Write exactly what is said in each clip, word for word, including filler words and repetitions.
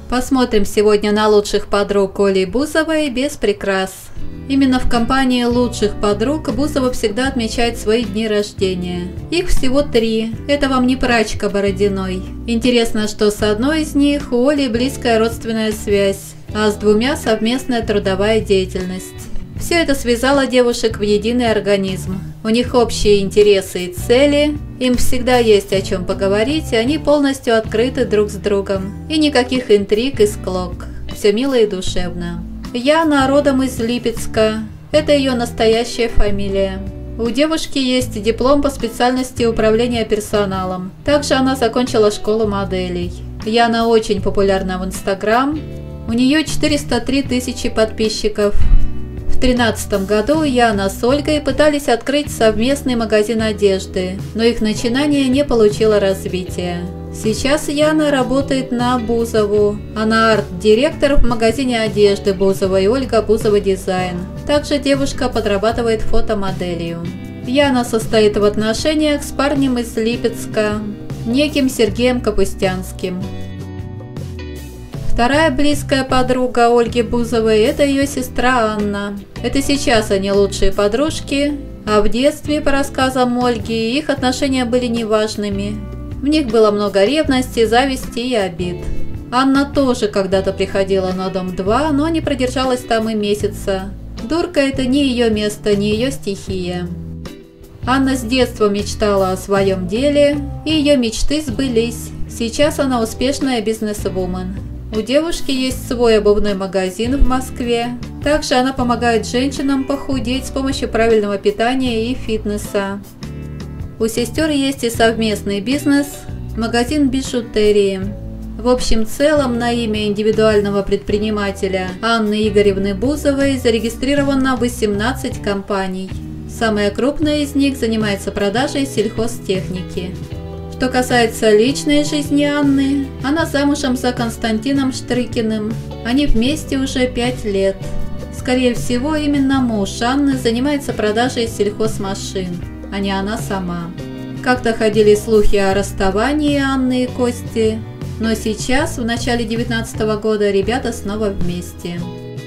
Посмотрим сегодня на лучших подруг Оли Бузовой без прикрас. Именно в компании лучших подруг Бузова всегда отмечает свои дни рождения. Их всего три. Это вам не прачка Бородиной. Интересно, что с одной из них у Оли близкая родственная связь, а с двумя совместная трудовая деятельность. Все это связало девушек в единый организм. У них общие интересы и цели, им всегда есть о чем поговорить, и они полностью открыты друг с другом. И никаких интриг и склок. Все мило и душевно. Яна родом из Липецка. Это ее настоящая фамилия. У девушки есть диплом по специальности управления персоналом. Также она закончила школу моделей. Яна очень популярна в Инстаграм. У нее четыреста три тысячи подписчиков. В две тысячи тринадцатом году Яна с Ольгой пытались открыть совместный магазин одежды, но их начинание не получило развития. Сейчас Яна работает на Бузову. Она арт-директор в магазине одежды Бузова и Ольга Бузова Дизайн. Также девушка подрабатывает фотомоделью. Яна состоит в отношениях с парнем из Липецка, неким Сергеем Капустянским. Вторая близкая подруга Ольги Бузовой – это ее сестра Анна. Это сейчас они лучшие подружки, а в детстве, по рассказам Ольги, их отношения были неважными. В них было много ревности, зависти и обид. Анна тоже когда-то приходила на Дом два, но не продержалась там и месяца. Дурка – это не ее место, не ее стихия. Анна с детства мечтала о своем деле, и ее мечты сбылись. Сейчас она успешная бизнес-вумен. У девушки есть свой обувной магазин в Москве. Также она помогает женщинам похудеть с помощью правильного питания и фитнеса. У сестер есть и совместный бизнес – магазин бижутерии. В общем целом на имя индивидуального предпринимателя Анны Игоревны Бузовой зарегистрировано восемнадцать компаний. Самая крупная из них занимается продажей сельхозтехники. Что касается личной жизни Анны, она замужем за Константином Штрыкиным. Они вместе уже пять лет. Скорее всего, именно муж Анны занимается продажей сельхозмашин, а не она сама. Как-то ходили слухи о расставании Анны и Кости, но сейчас, в начале две тысячи девятнадцатого года, ребята снова вместе.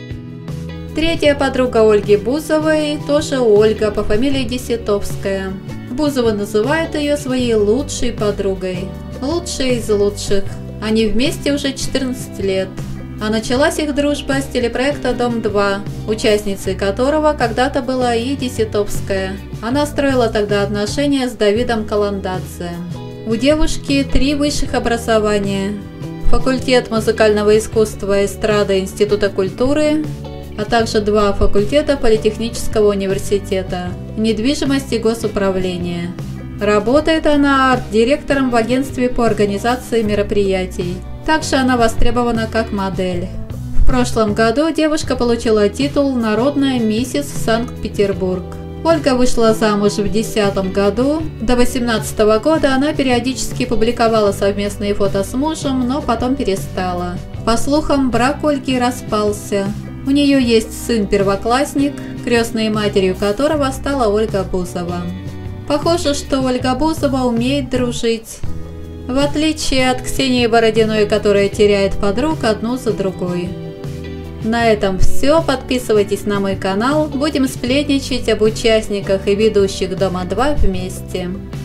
Третья подруга Ольги Бузовой тоже Ольга по фамилии Десятовская. Бузова называет ее своей лучшей подругой. Лучшая из лучших. Они вместе уже четырнадцать лет. А началась их дружба с телепроекта «Дом два», участницей которого когда-то была и Десятовская. Она строила тогда отношения с Давидом Каландадзе. У девушки три высших образования. Факультет музыкального искусства эстрады Института культуры, а также два факультета Политехнического университета, недвижимость и госуправление. Работает она арт-директором в агентстве по организации мероприятий. Также она востребована как модель. В прошлом году девушка получила титул «Народная миссис Санкт-Петербург». Ольга вышла замуж в две тысячи десятом году. До две тысячи восемнадцатого года она периодически публиковала совместные фото с мужем, но потом перестала. По слухам, брак Ольги распался. У нее есть сын-первоклассник, крестной матерью которого стала Ольга Бузова. Похоже, что Ольга Бузова умеет дружить. В отличие от Ксении Бородиной, которая теряет подруг одну за другой. На этом все. Подписывайтесь на мой канал. Будем сплетничать об участниках и ведущих Дома два вместе.